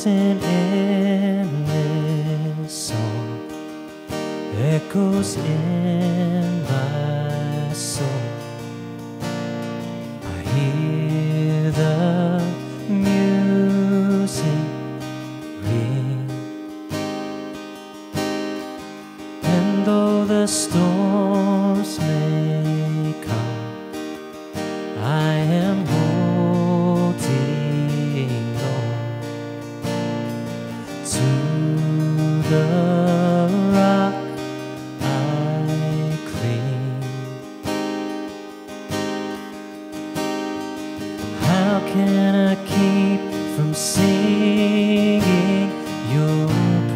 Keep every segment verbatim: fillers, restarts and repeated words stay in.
Echoes in endless song, echoes in my soul. I hear the music ring, and though the storms may come, I am holding on to the rock I cling. How can I keep from singing your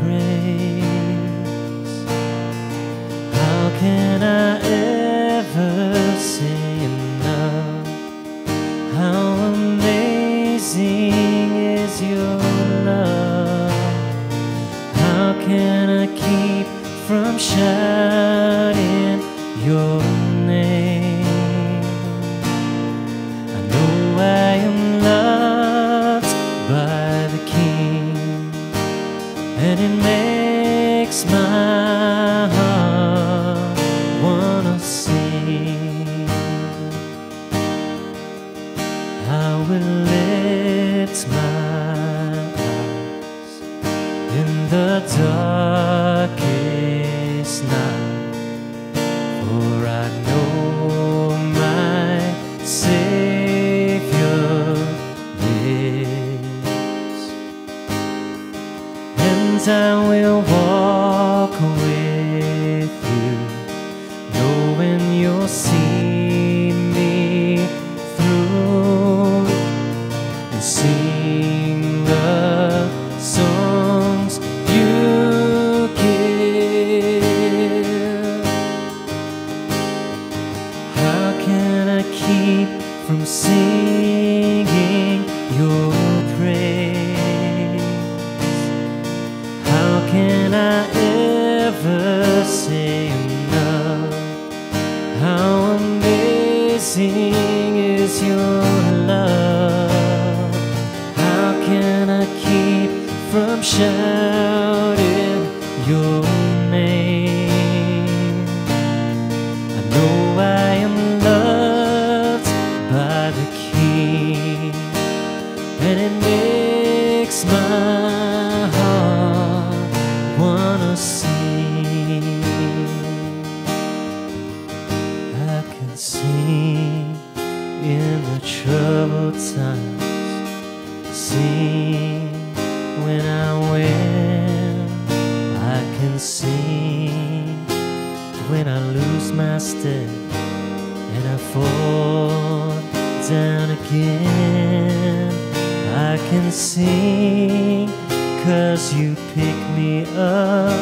praise? How can I ever say enough? How amazing is your love? How can I keep from shouting your name? I know I am loved by the King, and it makes my heart wanna sing. I will lift my eyes in the darkest night, for I know my Savior lives, and I will walk with you, knowing you'll see me through, and sing the songs you give. How can I keep from singing your praise? How can I ever say enough? How amazing is your love? How can I keep from shouting your name? I know I am loved by the King, and it makes my heart wanna sing. I can sing in the troubled times, sing when I win. I can sing when I lose my step and I fall down again. I can sing 'cause you pick me up,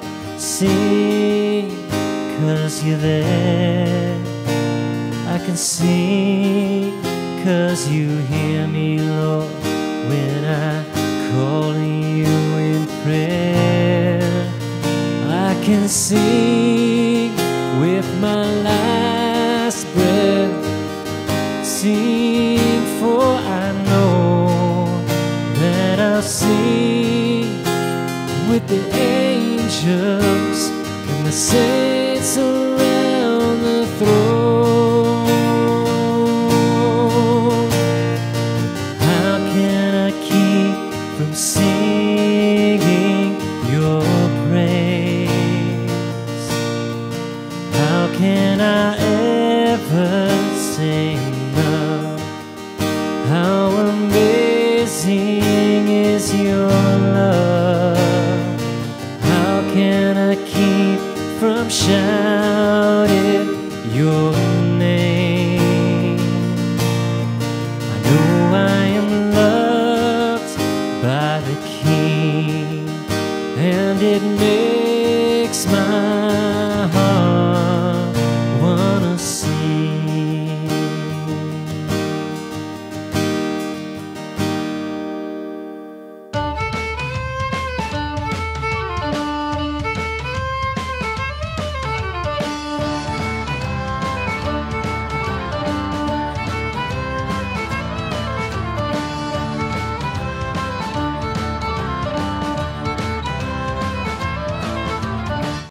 sing 'cause you're there. I can sing 'cause you hear me, Lord, when I call you in prayer. I can sing with my last breath, sing for I know that I'll sing with the angels and the saints around the throne. How can I keep from singing your praise? How can I ever say enough? How amazing is your love? How can I keep from shouting your